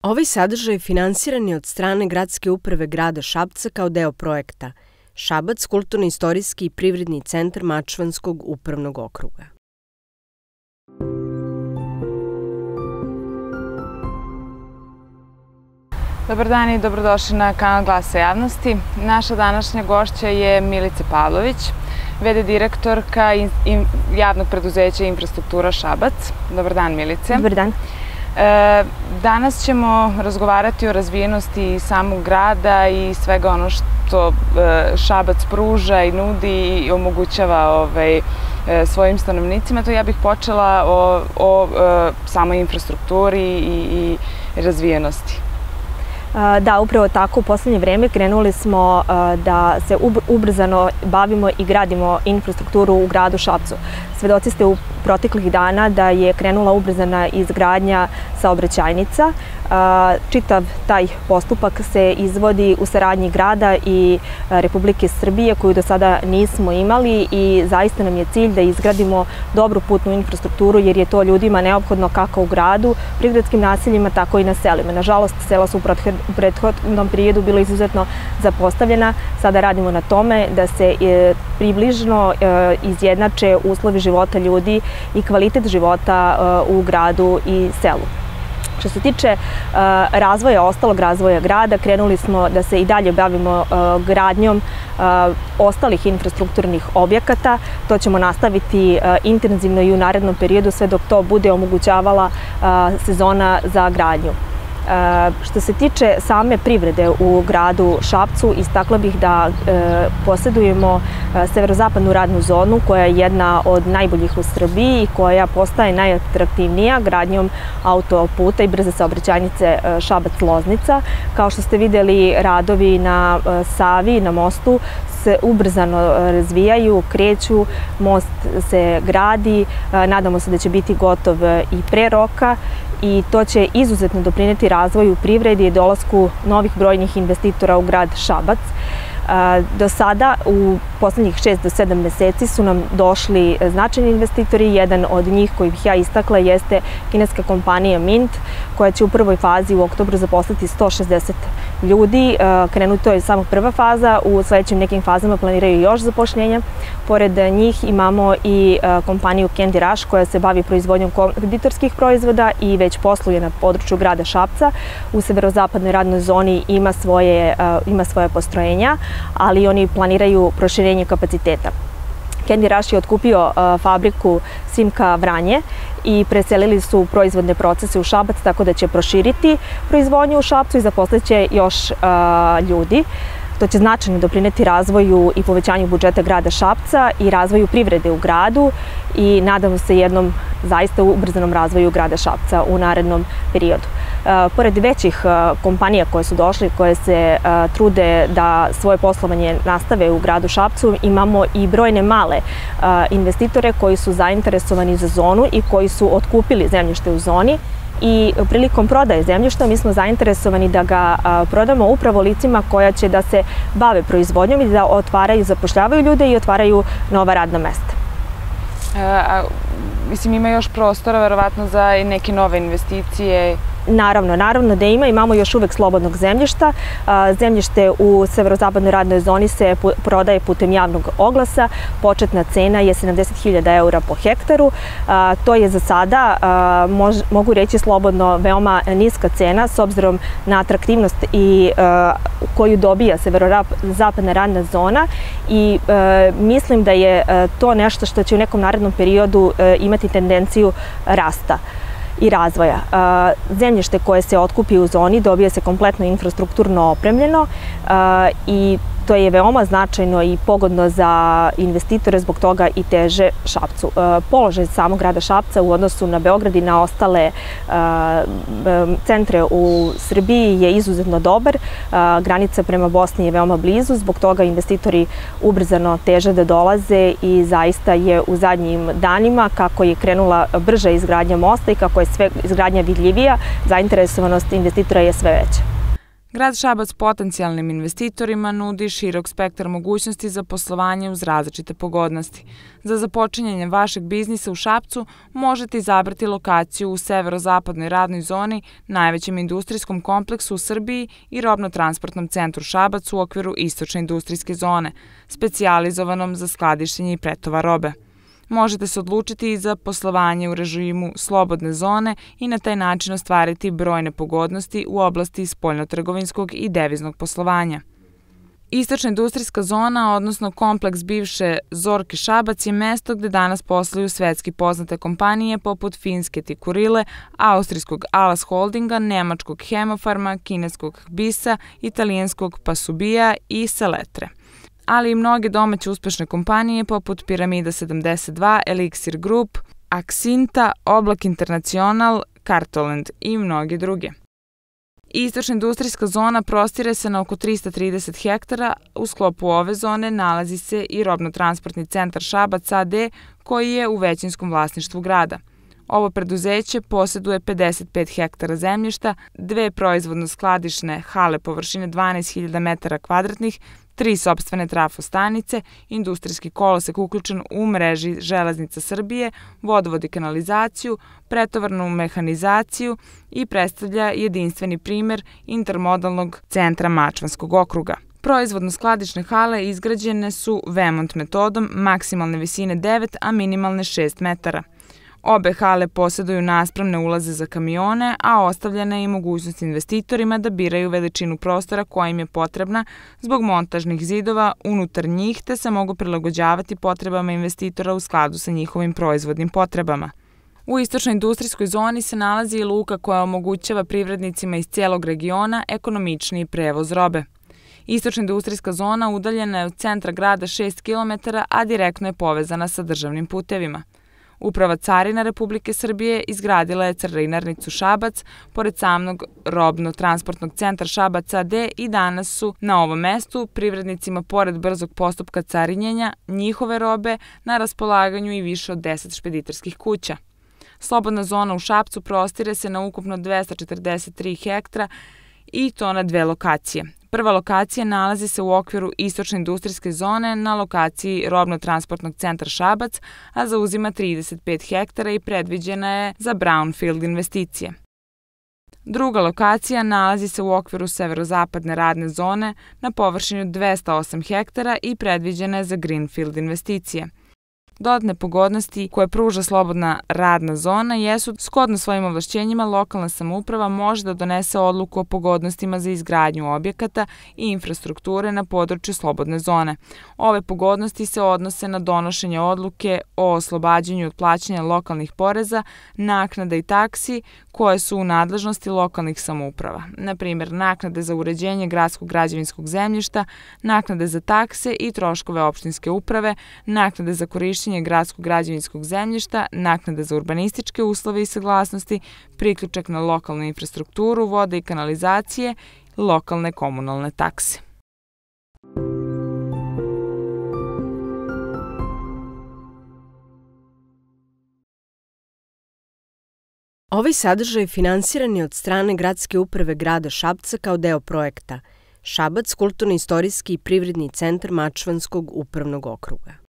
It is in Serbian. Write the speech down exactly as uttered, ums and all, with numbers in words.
Ovaj sadržaj finansiran je od strane Gradske uprave grada Šapca kao deo projekta Šabac, kulturno-istorijski i privredni centar Mačvanskog upravnog okruga. Dobar dan i dobrodošli na kanal Glasa javnosti. Naša današnja gošća je Milica Pavlović, ve de direktorka javnog preduzeća Infrastruktura Šabac. Dobar dan, Milice. Dobar dan. Danas ćemo razgovarati o razvijenosti samog grada i svega ono što Šabac pruža i nudi i omogućava svojim stanovnicima. To ja bih počela o samoj infrastrukturi i razvijenosti. Da, upravo tako. U poslednje vreme krenuli smo da se ubrzano bavimo i gradimo infrastrukturu u gradu Šapcu. Svedoci ste u proteklih dana da je krenula ubrzana izgradnja saobraćajnica. Čitav taj postupak se izvodi u saradnji grada i Republike Srbije, koju do sada nismo imali, i zaista nam je cilj da izgradimo dobru putnu infrastrukturu, jer je to ljudima neophodno kako u gradu, prigradskim naseljima, tako i na selima. Nažalost, sela su u prethodnom periodu bila izuzetno zapostavljena. Sada radimo na tome da se približno izjednače uslovi života ljudi i kvalitet života u gradu i selu. Što se tiče razvoja, ostalog razvoja grada, krenuli smo da se i dalje bavimo gradnjom ostalih infrastrukturnih objekata. To ćemo nastaviti intenzivno i u narednom periodu, sve dok to bude omogućavala sezona za gradnju. Što se tiče same privrede u gradu Šapcu, istakla bih da posjedujemo severozapadnu radnu zonu, koja je jedna od najboljih u Srbiji i koja postaje najatraktivnija gradnjom autoputa i brze saobraćajnice Šabac-Loznica. Kao što ste videli, radovi na Savi, na mostu, se ubrzano razvijaju, kreću, most se gradi, nadamo se da će biti gotov i pre roka, i to će izuzetno doprineti razvoju privredi i dolasku novih brojnih investitora u grad Šabac. Do sada, u poslednjih šest do sedam meseci, su nam došli značajni investitori. Jedan od njih koji bih ja istakla jeste kineska kompanija Mint, koja će u prvoj fazi u oktobru zaposliti sto šezdeset ljudi. Krenuto je samo prva faza, u sledećim nekim fazama planiraju još zapošljenja. Pored njih imamo i kompaniju Candy Rush, koja se bavi proizvodnjom konditorskih proizvoda i već posluje na području grada Šapca. U severozapadnoj radnoj zoni ima svoje, ima svoje postrojenja, ali oni planiraju proširenje kapaciteta. Candy Rush je otkupio fabriku Simka Vranje i preselili su proizvodne procese u Šabac, tako da će proširiti proizvodnju u Šapcu i zaposliće još ljudi. To će značajno doprineti razvoju i povećanju budžeta grada Šapca i razvoju privrede u gradu i nadamo se jednom zaista ubrzanom razvoju grada Šapca u narednom periodu. Pored većih kompanija koje su došle, koje se trude da svoje poslovanje nastave u gradu Šapcu, imamo i brojne male investitore koji su zainteresovani za zonu i koji su otkupili zemljište u zoni. I prilikom prodaje zemljišta mi smo zainteresovani da ga prodamo upravo licima koja će da se bave proizvodnjom i da otvaraju, zapošljavaju ljude i otvaraju nova radna mesta. Mislim, ima još prostora verovatno za neke nove investicije? Naravno, naravno da ima. Imamo još uvek slobodnog zemljišta. Zemljište u severozapadnoj radnoj zoni se prodaje putem javnog oglasa. Početna cena je sedamdeset hiljada eura po hektaru. To je za sada, mogu reći slobodno, veoma niska cena s obzirom na atraktivnost koju dobija severozapadna radna zona, i mislim da je to nešto što će u nekom narednom periodu imati tendenciju rasta i razvoja. Zemljište koje se otkupi u zoni dobija se kompletno infrastrukturno opremljeno i to je veoma značajno i pogodno za investitore, zbog toga i teže Šapcu. Položaj samog grada Šapca u odnosu na Beograd i na ostale centre u Srbiji je izuzetno dobar. Granica prema Bosni je veoma blizu, zbog toga investitori ubrzano teže da dolaze i zaista je u zadnjim danima, kako je krenula brža izgradnja mosta i kako je sve izgradnja vidljivija, zainteresovanost investitora je sve veća. Grad Šabac potencijalnim investitorima nudi širok spektar mogućnosti za poslovanje uz različite pogodnosti. Za započinjanje vašeg biznisa u Šapcu možete izabrati lokaciju u severozapadnoj radnoj zoni, najvećem industrijskom kompleksu u Srbiji i robno-transportnom centru Šabac u okviru istočne industrijske zone, specijalizovanom za skladištenje i pretovar robe. Možete se odlučiti i za poslovanje u režimu slobodne zone i na taj način ostvariti brojne pogodnosti u oblasti spoljnotrgovinskog i deviznog poslovanja. Istočna industrijska zona, odnosno kompleks bivše Zorke Šabac, je mesto gde danas posluju svetski poznate kompanije poput finske Tikurile, austrijskog Alas Holdinga, nemačkog Hemofarma, kineskog Bisa, italijanskog Pasubija i Seletre, ali i mnoge domaće uspešne kompanije poput Piramida sedamdeset dva, Elixir Group, Aksinta, Oblak Internacional, Kartoland i mnoge druge. Istočna industrijska zona prostire se na oko trista trideset hektara, u sklopu ove zone nalazi se i robno-transportni centar Šabac a d koji je u većinskom vlasništvu grada. Ovo preduzeće posjeduje pedeset pet hektara zemljišta, dve proizvodno-skladišne hale površine dvanaest hiljada metara kvadratnih, tri sopstvene trafostanice, industrijski kolosek uključen u mreži Železnica Srbije, vodovod i kanalizaciju, pretovarnu mehanizaciju i predstavlja jedinstveni primer intermodalnog centra Mačvanskog okruga. Proizvodno-skladišne hale izgrađene su Vemont metodom, maksimalne visine devet, a minimalne šest metara. Obe hale posjeduju naspravne ulaze za kamione, a ostavljena je i mogućnost investitorima da biraju veličinu prostora koja im je potrebna zbog montažnih zidova unutar njih, te se mogu prilagođavati potrebama investitora u skladu sa njihovim proizvodnim potrebama. U istočnoj industrijskoj zoni se nalazi i luka koja omogućava privrednicima iz cijelog regiona ekonomičniji prevoz robe. Istočna industrijska zona udaljena je od centra grada šest kilometara, a direktno je povezana sa državnim putevima. Uprava Carina Republike Srbije izgradila je carinarnicu Šabac pored samog robno-transportnog centra Šabac a d i danas su na ovom mestu privrednicima pored brzog postupka carinjenja njihove robe na raspolaganju i više od deset špediterskih kuća. Slobodna zona u Šapcu prostire se na ukupno dvesta četrdeset tri hektara i to na dve lokacije. Prva lokacija nalazi se u okviru istočne industrijske zone na lokaciji robno-transportnog centra Šabac, a zauzima trideset pet hektara i predviđena je za brownfield investicije. Druga lokacija nalazi se u okviru severozapadne radne zone na površini od dvesta osam hektara i predviđena je za greenfield investicije. Dodatne pogodnosti koje pruža slobodna radna zona jesu shodno svojim ovlašćenjima lokalna samouprava može da donese odluku o pogodnostima za izgradnju objekata i infrastrukture na području slobodne zone. Ove pogodnosti se odnose na donošenje odluke o oslobađanju od plaćanja lokalnih poreza, naknada i taksi koje su u nadležnosti lokalnih samouprava, na primjer naknade za uređenje gradskog građevinskog zemljišta, naknade za takse i troškove opštinske uprave, naknade za korišćenje gradskog građevinskog zemljišta, naknade za urbanističke uslove i saglasnosti, priključak na lokalnu infrastrukturu, vode i kanalizacije, lokalne komunalne takse. Ovaj sadržaj finansiran je od strane Gradske uprave grada Šapca kao deo projekta Šabac kulturno-istorijski i privredni centar Mačvanskog upravnog okruga.